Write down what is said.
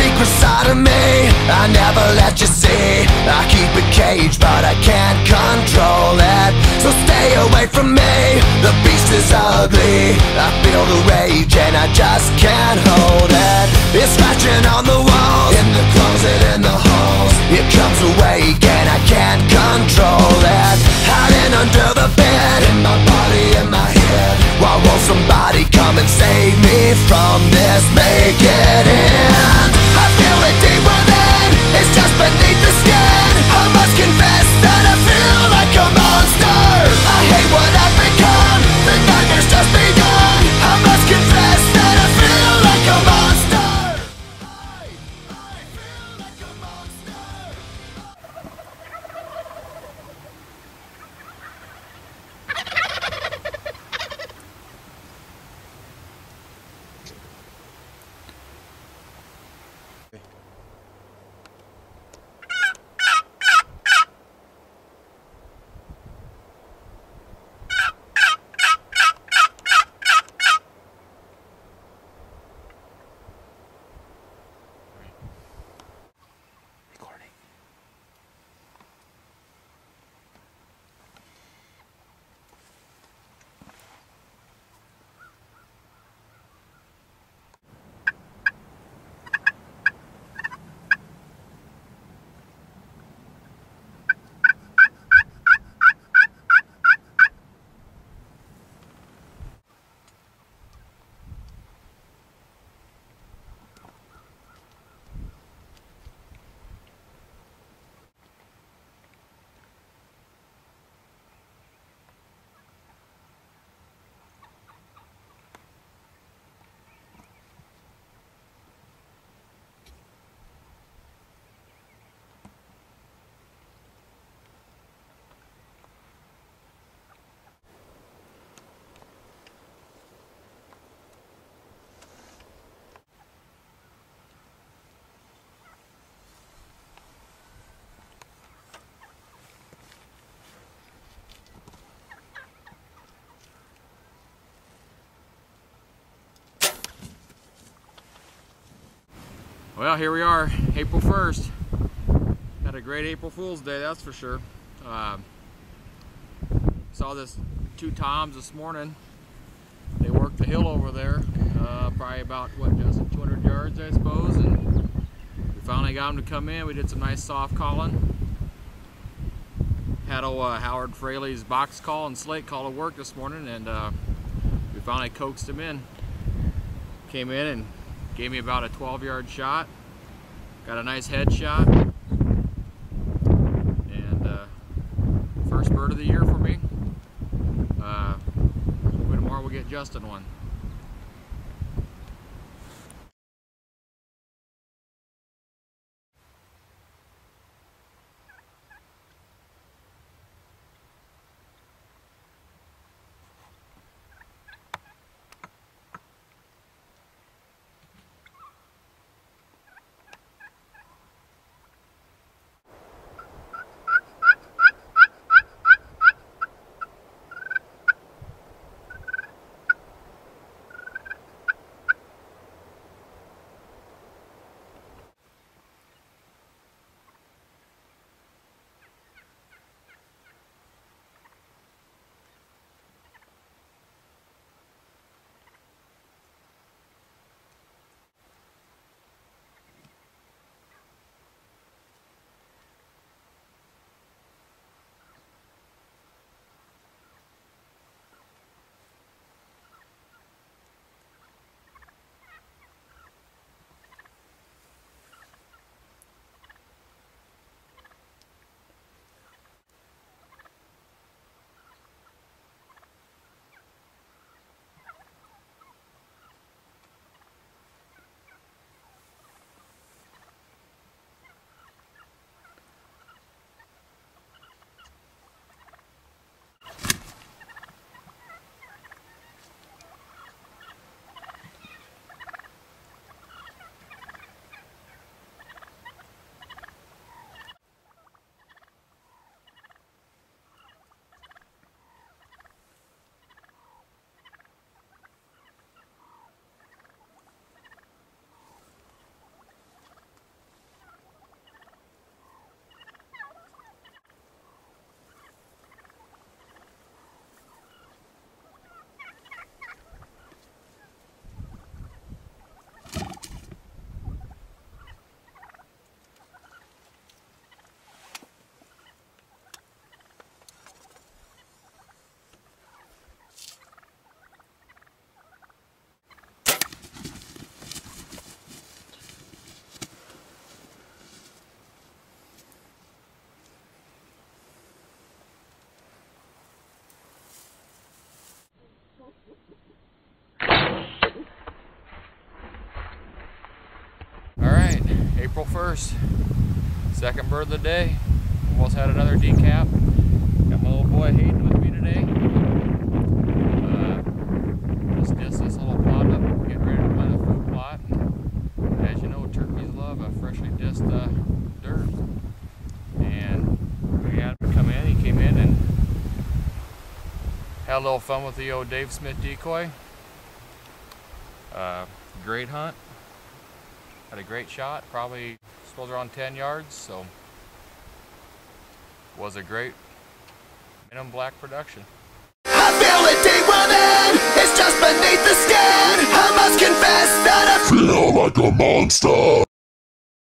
secret side of me I never let you see. I keep it caged but I can't control it. So stay away from me, the beast is ugly. I feel the rage and I just can't hold it. It's scratching on the walls, in the closet, in the halls. It comes awake and I can't control it. Hiding under the bed, in my body, in my head. Why won't somebody come and save me from this? Make it end. I feel it deep within, it's just beneath the skin. I must confess that I feel like a monster. I hate what I've become, the nightmare's just begun. I must confess that I feel like a monster. I feel like a monster. Well, here we are, April 1st. Had a great April Fool's Day, that's for sure. Saw this two toms this morning. They worked the hill over there, probably about, what, Justin, 200 yards, I suppose, and we finally got them to come in. We did some nice soft calling. Had old Howard Fraley's box call and slate call to work this morning, and we finally coaxed him in. Came in and gave me about a 12-yard shot. Got a nice head shot. And first bird of the year for me. Hopefully tomorrow we'll get Justin one. April 1st. Second bird of the day. Almost had another decap. Got my little boy Hayden with me today. Just dissed this little plot up, getting ready to plant a food plot. As you know, turkeys love a freshly dissed dirt. And we had him come in. He came in and had a little fun with the old Dave Smith decoy. Great hunt. Had a great shot, probably suppose around 10 yards, so was a great minimum black production. I feel it deep within, it's just beneath the skin. I must confess that I feel like a monster.